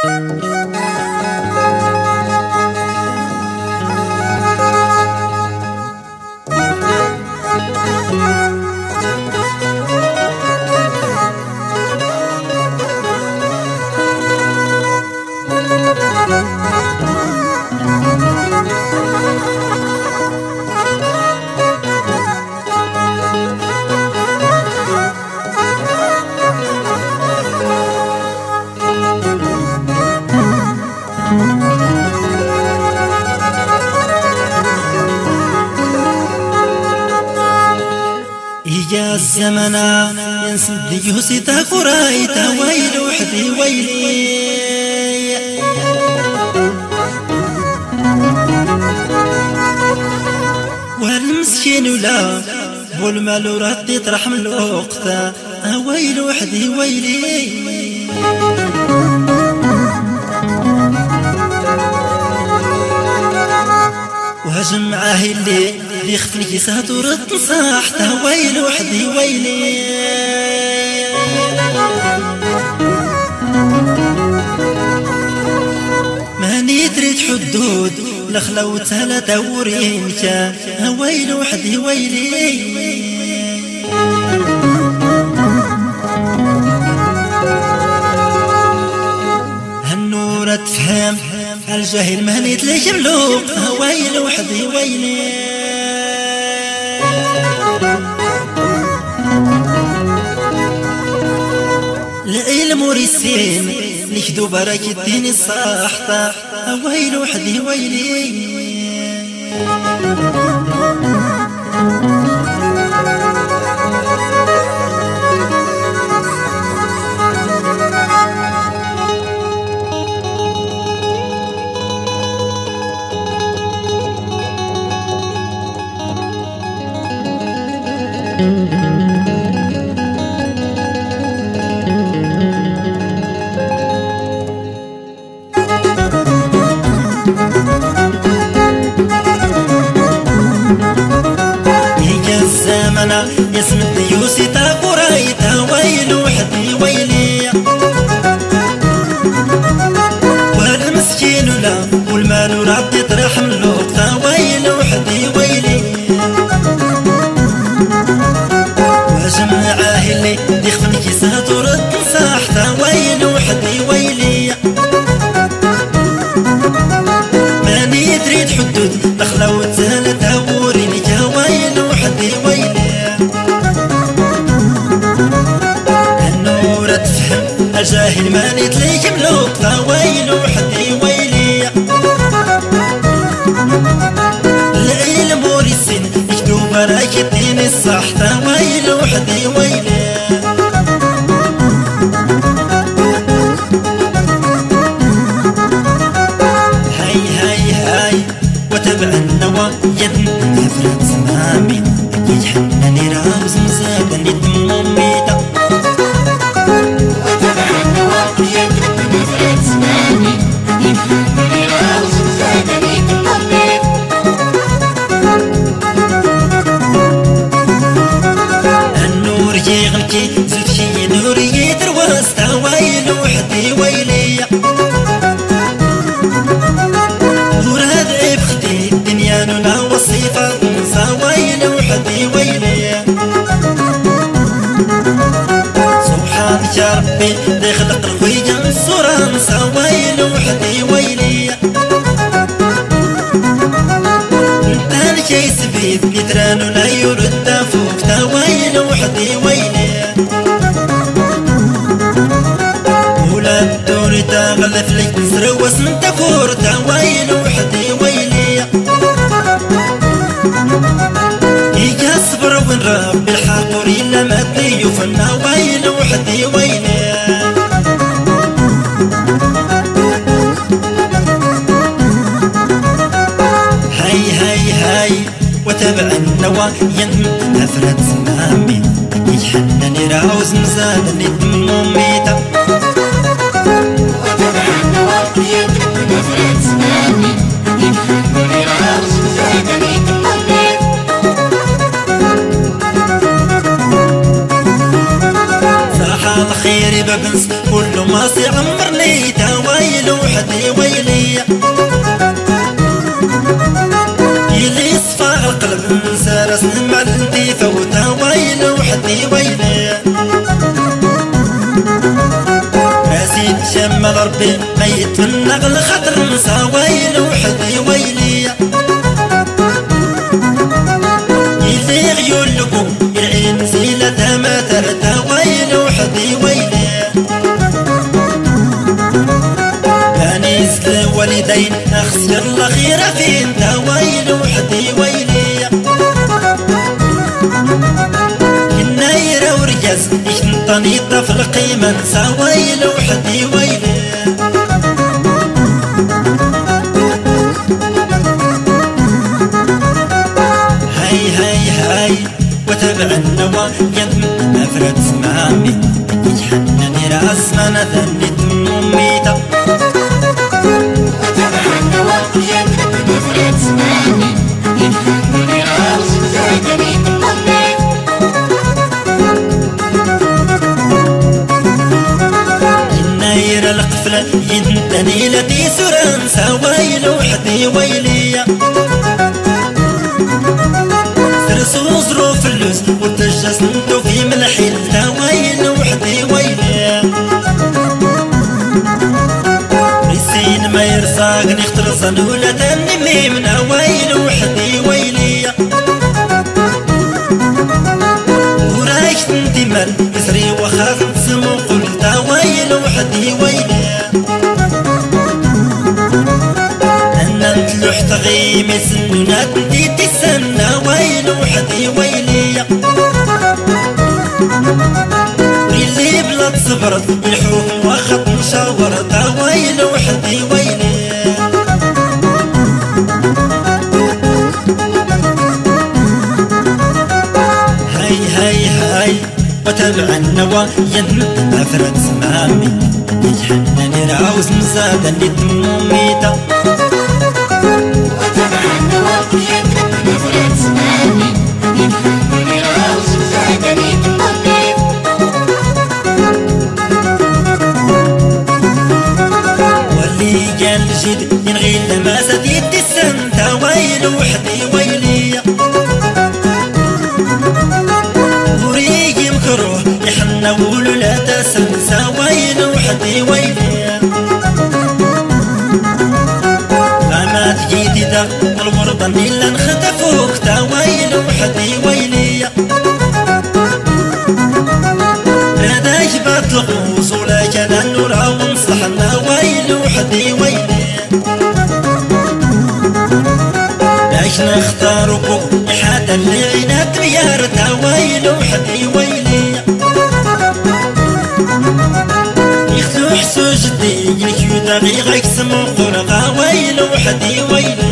يا الزمنا ينسد يوسيتا قرايتا ويل وحدي ويلي والمسكين ولا والمال رد يطرح من الوقت ويل وحدي ويلي وهجم معاه اللي يخفني كيسات ورد نصاحته ويل وحدي ويلي ماني تريد حدود لخلوتها لا دورينك ويل وحدي ويلي هالنورة تفهم الجاهل مهني تلاقي ملوك ويل وحدي ويلي العلم ورسين نكدو براك الدين الصاحطة ويل وحدي ويلي يسمى يوسيتا قرايتا ويل وحدي ويلي والمسكين لا والمال رد يطرح من الوقت ويل وحدي ويلي وجمعاه اللي يخفن كيسات ورد نصاحته ويل وحدي ويلي ماني تريد حدود لخلوتها لا تهورينك ويل وحدي ويلي الجاهل ماني تليك ملوقته ويل وحدي ويلي العلم ورسن يكدو براك الدين الصحته ويل وحدي ويلي هاي هاي هاي وتبع النوى يدن نفرت زمامي يجحنني راوز مزادني دم ميتا النور يغلكي زلتي نور يدروستا ويل وحدي ويلي وراد عبختي الدنيا نونا وصيفة نسا ويل وحدي ويلي سبحانك يا ربي اللي خلق الخوية من الصورة نسا ويل وحدي ويلي انت الكيس بيت نتران ولا يرد فوقتا ويل وحدي ويلي ولا الدور تغلف لك تسروس من تكورتا ويل وحدي ويلي يجي الصبر وين ربي الحقور إلا ما تضيفنا ويل وحدي ويلي هاي هاي هاي وتبع النوى ينم نفرت زمامي يحنني راوز مزادني دم ميتا وتبع النوى ينم نفرت زمامي يحنني راوز مزادني دم ميتا صراحة الخير ببنس كل ما سي عمر ليتا ويل وحدي ويلي يلي صفى القلب سارس مع انتي فوتها ويل وحدي ويلي راسي تشمل ربي ميت من نغل خاطر نسى ويل وحدي ويلي يلي غيول لكم العين زيلتها ما ترتها ويل وحدي ويلي والدين أخسر الأخيرة في انت ويل وحدي ويلي النايرة ورجاز يشنطني طفل قيمة نسى ويل وحدي ويلي هاي هاي هاي وتبع النوى يم أفرد سمامي يجحنني راس ما نذنت مميتة الناير القفلة يندني لدي سرانسا ويل وحدي ويلي سرسو ظروف اللوز وتجس نتو في ملحيلتا ويل وحدي ويلي ريسين ما يرساقني اخترصن ولا تنمي من ويل وحدي ويلي ورايش تندمر يسري وخاف تسمو قلتا ويل وحدي ويلي انا نتلوح تغيمي سنونات نديتي السنة ويل وحدي ويلي اللي بلا تصبرت الحوم واخد مشاورتا ويل وحدي ويلي هاي هاي هاي وتبع النوى ينمد أفرد سمامي يجحنني راوس مزادا لتموميتا وتبع النوى ينمد أفرد سمامي يجحنني راوس مزادا لتموميتا واللي قال جد ينغي لماسة يدي السنتا ويل وحدي ويلي وريقي مكروه يحنى ولو لا تسنسى ويل وحدي ويلي ما تجيتي دا والورطة إلا نختفوك تا ويل وحدي ويلي هذا يبات الغوص ولا كان النور ومصلحنا ويل وحدي ويلي باش نختاركو حتى اللي عينات ميارتها ويل وحدي ويلي يخلو حسو جدي يكيو دقيقة يكسمو قرغا ويل وحدي ويلي